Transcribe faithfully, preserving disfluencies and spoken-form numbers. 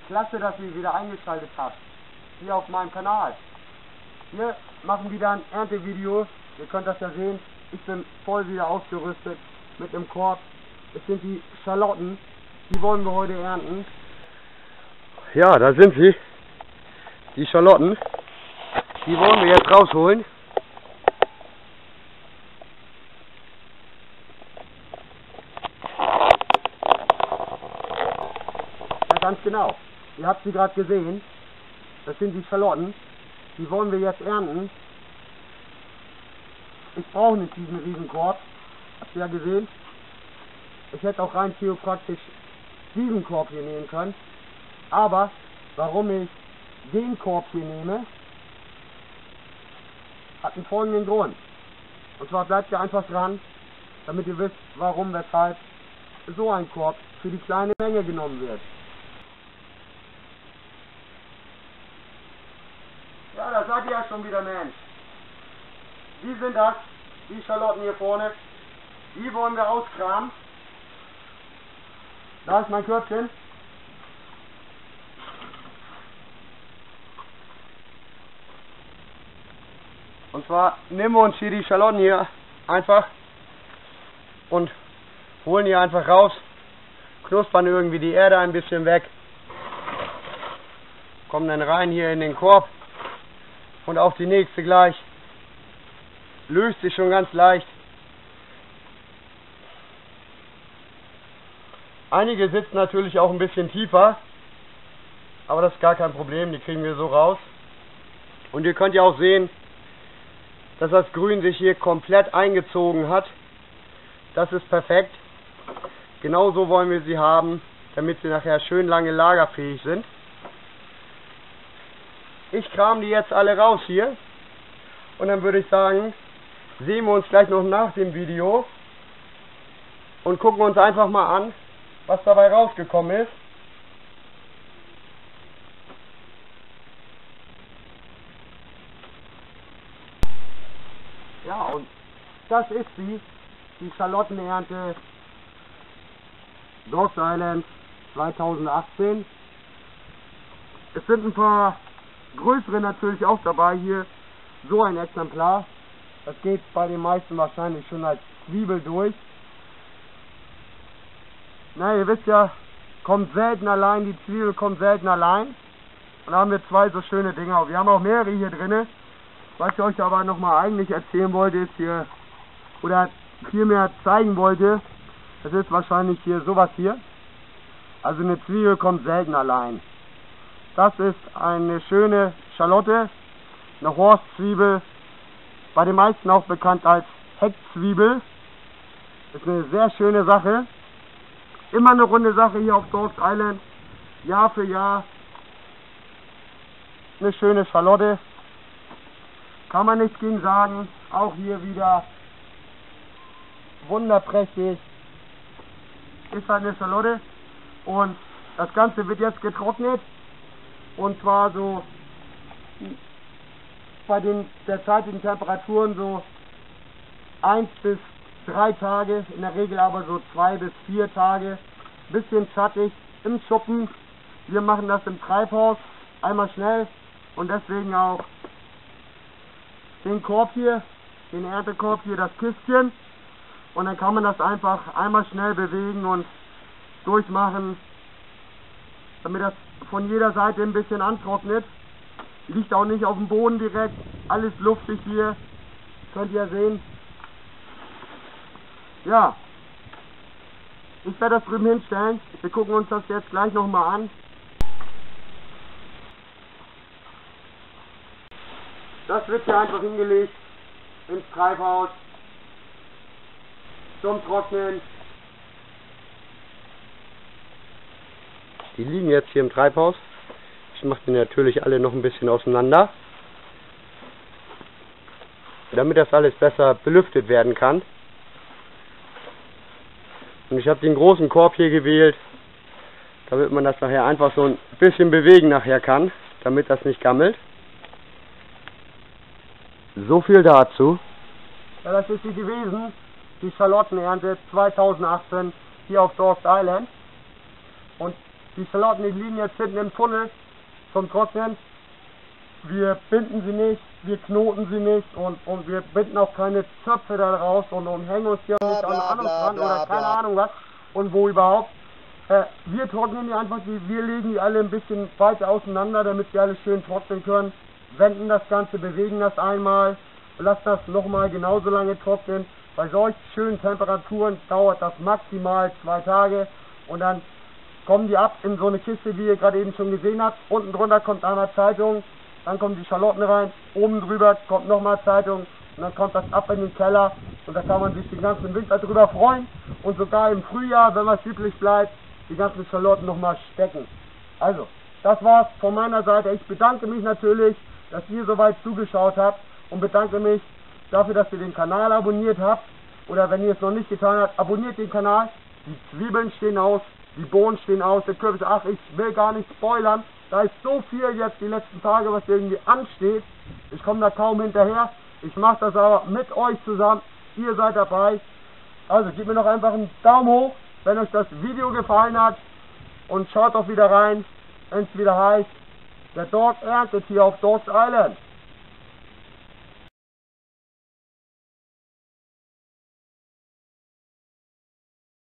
Klasse, dass ihr wieder eingeschaltet habt. Hier auf meinem Kanal. Wir machen wieder ein Erntevideo. Ihr könnt das ja sehen. Ich bin voll wieder ausgerüstet mit einem Korb. Es sind die Schalotten. Die wollen wir heute ernten. Ja, da sind sie. Die Schalotten. Die wollen wir jetzt rausholen. Ja, ganz genau. Ihr habt sie gerade gesehen. Das sind die Schalotten. Die wollen wir jetzt ernten. Ich brauche nicht diesen Riesenkorb. Habt ihr ja gesehen. Ich hätte auch rein theoretisch diesen Korb hier nehmen können. Aber warum ich den Korb hier nehme, hat einen folgenden Grund. Und zwar bleibt ihr einfach dran, damit ihr wisst, warum, weshalb so ein Korb für die kleine Menge genommen wird. Ja, da seid ihr ja schon wieder, Mensch. Die sind das, die Schalotten hier vorne. Die wollen wir auskramen. Da ist mein Körbchen. Und zwar nehmen wir uns hier die Schalotten hier einfach und holen hier einfach raus, knuspern irgendwie die Erde ein bisschen weg, kommen dann rein hier in den Korb und auf die nächste gleich. Löst sich schon ganz leicht. Einige sitzen natürlich auch ein bisschen tiefer, aber das ist gar kein Problem, die kriegen wir so raus. Und ihr könnt ja auch sehen, dass das Grün sich hier komplett eingezogen hat. Das ist perfekt. Genauso wollen wir sie haben, damit sie nachher schön lange lagerfähig sind. Ich kram die jetzt alle raus hier. Und dann würde ich sagen, sehen wir uns gleich noch nach dem Video und gucken uns einfach mal an, was dabei rausgekommen ist. Ja, und das ist sie, die Schalottenernte Dogs Island zweitausendachtzehn. Es sind ein paar größere natürlich auch dabei hier. So ein Exemplar. Das geht bei den meisten wahrscheinlich schon als Zwiebel durch. Na, ihr wisst ja, kommt selten allein, die Zwiebel kommt selten allein. Und da haben wir zwei so schöne Dinger. Wir haben auch mehrere hier drin. Was ich euch aber nochmal eigentlich erzählen wollte, ist hier, oder vielmehr zeigen wollte, das ist wahrscheinlich hier sowas hier. Also eine Zwiebel kommt selten allein. Das ist eine schöne Schalotte, eine Horstzwiebel, bei den meisten auch bekannt als Heckzwiebel. Ist eine sehr schöne Sache. Immer eine runde Sache hier auf Dogs Island. Jahr für Jahr. Eine schöne Schalotte. Kann man nichts gegen sagen. Auch hier wieder wunderprächtig. Ist halt eine Schalotte. Und das Ganze wird jetzt getrocknet. Und zwar so bei den derzeitigen Temperaturen so eins bis drei Tage. In der Regel aber so zwei bis vier Tage. Bisschen schattig im Schuppen. Wir machen das im Treibhaus. Einmal schnell. Und deswegen auch den Korb hier, den Erntekorb hier, das Kistchen, und dann kann man das einfach einmal schnell bewegen und durchmachen, damit das von jeder Seite ein bisschen antrocknet. Liegt auch nicht auf dem Boden direkt, alles luftig hier, könnt ihr sehen. Ja, ich werde das drüben hinstellen, wir gucken uns das jetzt gleich nochmal an. Das wird hier einfach hingelegt ins Treibhaus zum Trocknen. Die liegen jetzt hier im Treibhaus. Ich mache die natürlich alle noch ein bisschen auseinander, damit das alles besser belüftet werden kann. Und ich habe den großen Korb hier gewählt, damit man das nachher einfach so ein bisschen bewegen nachher kann, damit das nicht gammelt. So viel dazu. Ja, das ist sie gewesen, die Schalottenernte zweitausendachtzehn hier auf Dogs Island. Und Die Schalotten, die liegen jetzt hinten im Tunnel zum Trocknen. Wir binden sie nicht, wir knoten sie nicht und, und wir binden auch keine Zöpfe da raus und umhängen uns hier nicht an an uns dran oder keine Ahnung was und wo überhaupt. Äh, wir trocknen die einfach, die, wir legen die alle ein bisschen weiter auseinander, damit sie alle schön trocknen können. Wenden das Ganze, bewegen das einmal, lassen das nochmal genauso lange trocknen. Bei solch schönen Temperaturen dauert das maximal zwei Tage und dann kommen die ab in so eine Kiste, wie ihr gerade eben schon gesehen habt. Unten drunter kommt einmal Zeitung, dann kommen die Schalotten rein, oben drüber kommt nochmal Zeitung und dann kommt das ab in den Keller und da kann man sich den ganzen Winter drüber freuen und sogar im Frühjahr, wenn was übrig bleibt, die ganzen Schalotten nochmal stecken. Also, das war's von meiner Seite. Ich bedanke mich natürlich, dass ihr soweit zugeschaut habt und bedanke mich dafür, dass ihr den Kanal abonniert habt oder wenn ihr es noch nicht getan habt, abonniert den Kanal. Die Zwiebeln stehen aus, die Bohnen stehen aus, der Kürbis, ach, ich will gar nicht spoilern. Da ist so viel jetzt die letzten Tage, was irgendwie ansteht. Ich komme da kaum hinterher. Ich mache das aber mit euch zusammen. Ihr seid dabei. Also gebt mir noch einfach einen Daumen hoch, wenn euch das Video gefallen hat. Und schaut doch wieder rein, wenn es wieder heißt, der Dog erntet hier auf Dogs Island.